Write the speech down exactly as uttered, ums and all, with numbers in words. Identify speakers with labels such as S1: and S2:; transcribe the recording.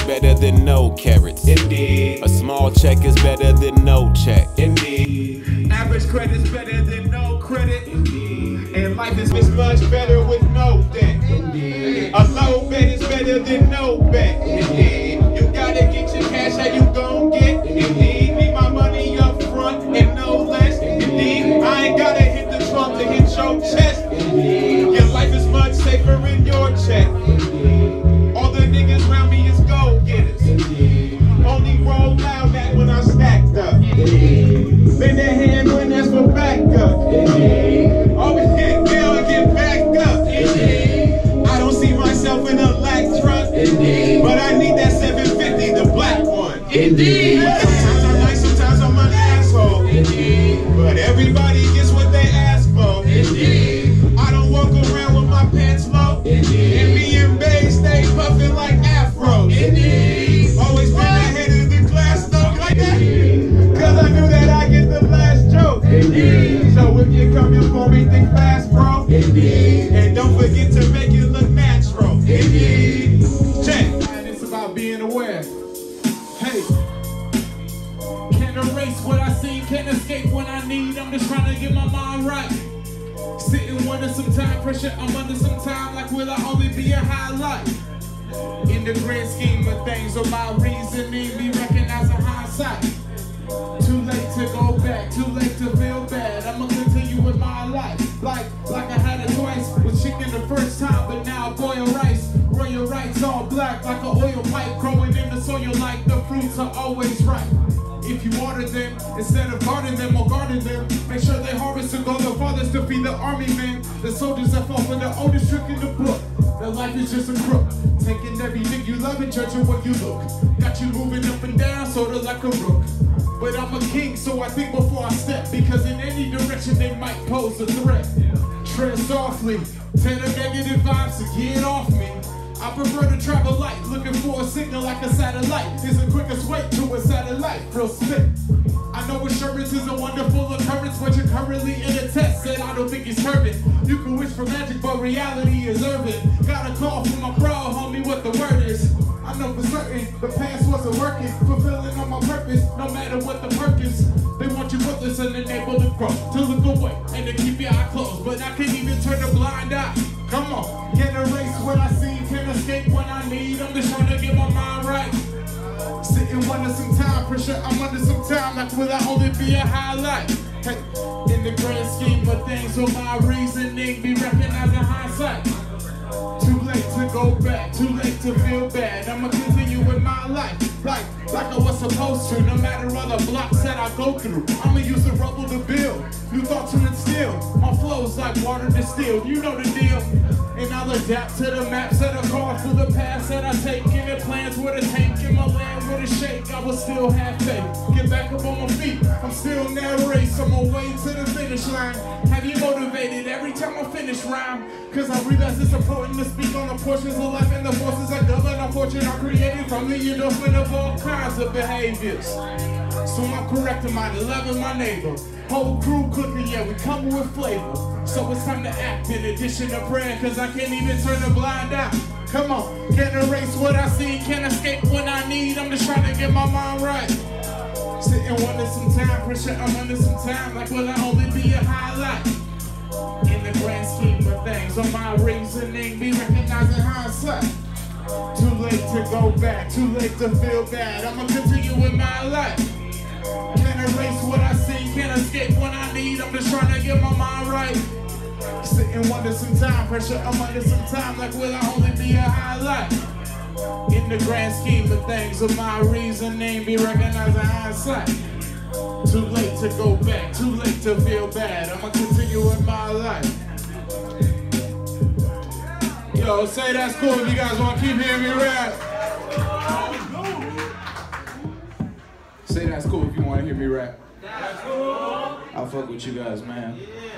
S1: better than no carrots.
S2: Indeed.
S1: A small check is better than no check.
S2: Indeed.
S3: Average credit's better than no credit.
S2: Indeed.
S3: And life is much better with no debt.
S2: Indeed.
S3: A low bet is better than no bet.
S2: Indeed.
S3: You gotta get your cash, how you gon' get?
S2: Indeed.
S3: Need my money up front and no less. Indeed. I ain't gotta hit the trunk to hit your chest.
S2: Indeed.
S3: Your life is much safer in your check.
S2: Indeed.
S3: All the niggas around me is gold getters.
S2: Indeed.
S3: Only roll loud that when I stacked up.
S2: Indeed.
S3: Bend the hand when that's for backup.
S2: Indeed.
S3: Always get down and get back up.
S2: Indeed.
S3: I don't see myself in a black truck.
S2: Indeed.
S3: But I need that seven fifty, the black one.
S2: Indeed.
S3: Sometimes I'm nice, sometimes I'm an asshole.
S2: Indeed.
S3: But everybody gets what they ask for.
S2: Indeed.
S3: I don't walk around with my pants low.
S2: Indeed.
S3: And me and Bay stay puffing like afros.
S2: Indeed.
S3: Always been ahead of the class though, like that. Cause I knew that I get the last joke.
S2: Indeed.
S3: So if you're coming for me, think fast, bro.
S2: Indeed.
S3: And don't forget to make it look natural.
S2: Indeed.
S3: Check. And it's about being aware. Hey.
S4: Can't erase what I see, can't escape when I need. I'm just trying to get my mind right. Sitting under some time pressure, I'm under some time. Like, will I only be a highlight? In the grand scheme of things, or my reasoning be recognized in hindsight. Too late to go back, too late to feel bad. I'ma continue with my life. Like, like I had it twice, was chicken the first time, but now I boil rice. Royal rights all black, like an oil pipe growing in the soil, like the fruits are always ripe. If you water them, instead of guarding them or guarding them, make sure they harvest and go the farthest to feed the army men. The soldiers that fall for the oldest trick in the book. Their life is just a crook, taking everything you love and judging what you look. Got you moving up and down, sorta like a rook. But I'm a king, so I think before I step, because in any direction they might pose a threat. Tread softly, tell the negative vibes to get off me. I prefer to travel light, looking for a signal like a satellite. Is the quickest way to a satellite, real spit. I know assurance is a wonderful occurrence, but you're currently in a test that I don't think it's curving. You can wish for magic, but reality is urban. Got a call from my bro, homie, what the word is. I know for certain the past wasn't working, fulfilling on my purpose, no matter what the purpose. They want you worthless and unable to grow, to look away and to keep your eye closed. But I can't even turn a blind eye. Come on, can't erase what I see, can't escape when I need. I'm just trying to get my mind right. Sitting under some time pressure, I'm under some time. Like, will I only be a highlight? Hey, in the grand scheme of things, will my reasoning be recognized in hindsight? Too late to go back, too late to feel bad. I'ma continue with my life, like, like I was supposed to. No matter all the blocks that I go through, I'ma use the rubble to build new thoughts to instill. My flow's like water distilled, you know the deal. And I'll adapt to the maps that are carved through the past that I take. And the plans with a tank in my land with a shake. I will still have faith, get back up on my feet. I'm still in that race, I'm on my way to the finish line. Have you motivated every time I finish rhyme? Cause I realize it's important to speak on the portions of life and the forces that govern our fortune are created from the endorsement of all kinds of behaviors. So I'm correcting mine, loving my neighbor. Whole crew cooking, yeah, we coming with flavor. So it's time to act in addition to prayer, cause I can't even turn a blind eye. Come on, can't erase what I see, can't escape when I need. I'm just trying to get my mind right. Sitting under some time pressure, I'm under some time. Like, will I only be a highlight? In the grand scheme of things, on my reasoning be recognized in hindsight. Too late to go back, too late to feel bad. I'ma continue with my life. Can't erase what I see, can't escape when I need. I'm just trying to get my mind right. Sitting under some time pressure, I'm under some time. Like, will I only be a highlight? In the grand scheme of things, of my reasoning be recognized in hindsight. Too late to go back, too late to feel bad. I'ma continue with my life. Yo, say that's cool if you guys want to keep hearing me rap. Say that's cool if you want to hear me rap. That's cool. I'll fuck with you guys, man.